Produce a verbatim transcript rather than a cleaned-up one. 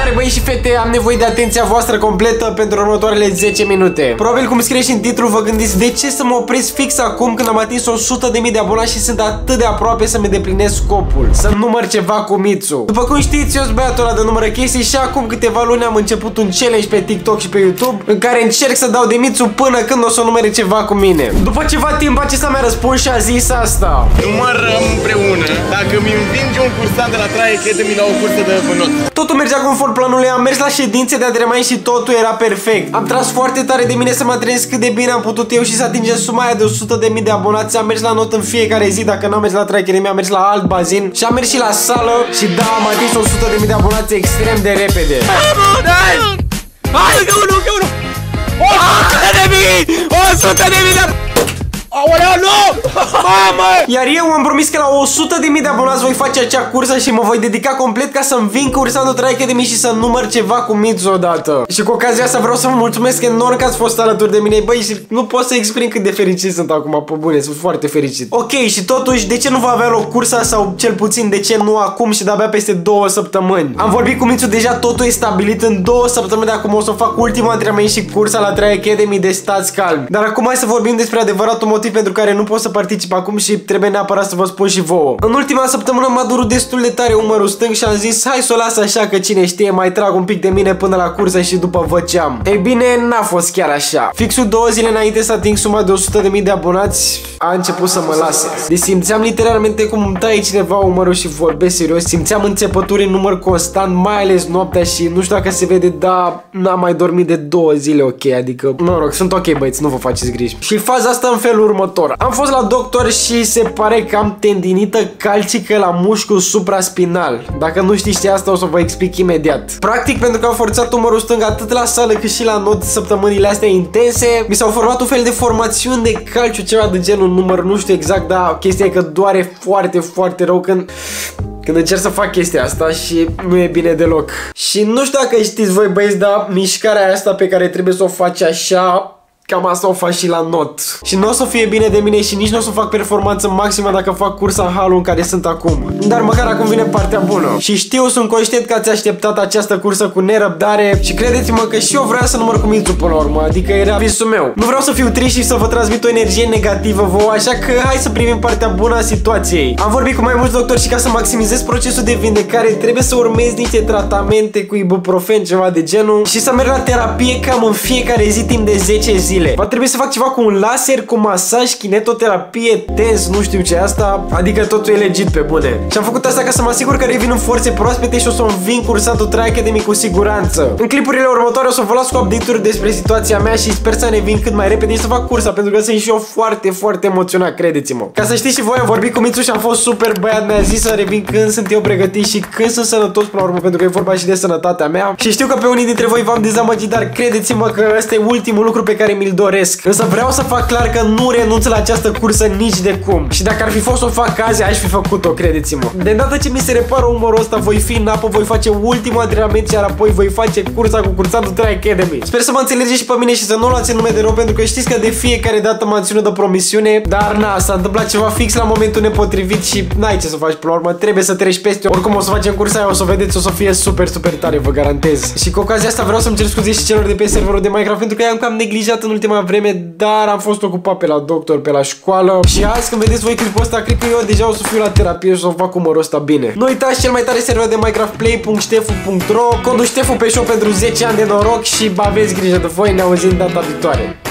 tare, băi și fete, am nevoie de atenția voastră completă pentru următoarele zece minute. Probabil, cum scrie și în titlu, vă gândiți de ce să mă opresc fix acum când am atins o sută de mii de abonați și sunt atât de aproape să-mi deplinesc scopul, să număr ceva cu Mitsu. După cum știți, eu sunt băiatul ăla de numără chestii și acum câteva luni am început un challenge pe TikTok și pe YouTube în care încerc să dau de Mitsu până când o să numere ceva cu mine. După ceva timp, acesta mi-a răspuns și a zis asta: numărăm împreună dacă mi învinge un cursant de la Try Academy la o cursă de vânot. Totul mergea conform planului, am mers la ședințe de antrenament și totul era perfect. Am tras foarte tare de mine să mă antrenez cât de bine am putut eu și să atingem suma aia de o sută de mii de abonați. Am mers la not în fiecare zi, dacă n-am mers la Try Academy, am mers la alt bazin și am mers și la sală și da, am atins o sută de mii de abonați extrem de repede. Hai! Hai, încă unul, încă unul! o sută de mii! o sută de mii de... Aoleu, nu! Mamă! Iar eu am promis că la o sută de mii de abonați voi face acea cursă și mă voi dedica complet ca să-mi vin cursantul Try Academy și să număr ceva cu Mitsu odată. Și cu ocazia asta vreau să vă mulțumesc enorm că ați fost alături de mine. Băi, și nu pot să exprim cât de fericit sunt acum, pe bune, sunt foarte fericit. Ok, și totuși, de ce nu va avea loc cursa sau cel puțin de ce nu acum și de-abia peste două săptămâni? Am vorbit cu Mitsu, deja totul e stabilit, în două săptămâni de acum o să fac ultimul antrenament și cursa la Try Academy, de stați calmi. Dar acum hai să vorbim despre adevăratul motiv pentru care nu pot să particip acum și trebuie neapărat să vă spun și vouă. În ultima săptămână m-a durut destul de tare umărul stâng și am zis hai să o las așa, că cine știe, mai trag un pic de mine până la cursă și după văd ce am. Ei bine, n-a fost chiar așa. Fixul două zile înainte să ating suma de o sută de mii de abonați, a început să mă lase. Deci simțeam literalmente cum îmi taie cineva umărul și vorbesc serios. Simțeam înțepături în număr constant, mai ales noaptea și nu știu dacă se vede, dar n-am mai dormit de două zile, ok, adică, mă rog, sunt ok, băieți, nu vă faceți griji. Și faza asta în felul următor. Am fost la doctor și se pare că am tendinită calcică la mușchiul supraspinal. Dacă nu știți ce asta, o să vă explic imediat. Practic, pentru că am forțat umărul stâng atât la sală cât și la not săptămânile astea intense, mi s-au format un fel de formațiuni de calciu, ceva de genul număr, nu știu exact, dar chestia e că doare foarte, foarte rău când... Când încerc să fac chestia asta și nu e bine deloc. Și nu știu dacă știți voi, băieți, dar mișcarea asta pe care trebuie să o faci așa, cam asta o fac și la not. Și nu o să fie bine de mine și nici nu o să fac performanță maximă dacă fac cursa în halul în care sunt acum. Dar măcar acum vine partea bună. Și știu, sunt conștient că ați așteptat această cursă cu nerăbdare și credeți-mă că și eu vreau să număr cu Mitsu până la urmă, adică era visul meu. Nu vreau să fiu trist și să vă transmit o energie negativă vouă, așa că hai să primim partea bună a situației. Am vorbit cu mai mulți doctori și ca să maximizez procesul de vindecare trebuie să urmez niște tratamente cu ibuprofen, ceva de genul, și să merg la terapie cam în fiecare zi timp de zece zile. Va trebui să fac ceva cu un laser, cu masaj, kinetoterapie, tens, nu știu ce asta, adică totul e legit pe bune. Și am făcut asta ca să mă asigur că revin în forțe proaspete și o să-mi vin cursantul Try Academy cu siguranță. În clipurile următoare o să vă las cu update-uri despre situația mea și sper să ne vin cât mai repede și să fac cursa, pentru că sunt și eu foarte, foarte emoționat, credeți-mă. Ca să știți și voi, am vorbit cu Mitsu și am fost super băiat, mi-a zis să revin când sunt eu pregătit și când sunt sănătos până la urmă, pentru că e vorba și de sănătatea mea. Și știu că pe unii dintre voi v-am dezamăgit, dar credeți-mă că ăsta e ultimul lucru pe care mi-l doresc. Însă vreau să fac clar că nu renunț la această cursă nici de cum. Și dacă ar fi fost să o fac azi, aș fi făcut-o, credeți-mă. De îndată ce mi se repară umărul ăsta, voi fi în apă, voi face ultimul antrenament, iar apoi voi face cursa cu cursantul Try Academy. Sper să mă înțelegeți și pe mine și să nu luați în nume de rău, pentru că știți că de fiecare dată m-am ținut de promisiune, dar na, s-a întâmplat ceva fix la momentul nepotrivit și n-ai ce să faci până la urmă, trebuie să treci peste. Oricum o să facem cursa aia, o să vedeți, o să fie super, super tare, vă garantez. Și cu ocazia asta vreau să-mi cer scuze și celor de pe serverul de Minecraft, pentru că i-am cam neglijat în ultima vreme, dar am fost ocupat pe la doctor, pe la școală. Și azi când vedeți voi clipul ăsta, cred că eu deja o să fiu la terapie și o să fac umărul ăsta bine. Nu uitați, cel mai tare server de Minecraft, play punct stefu punct ro, codul Ștefu pe shop pentru zece ani de noroc și aveți grijă de voi, ne auzim data viitoare.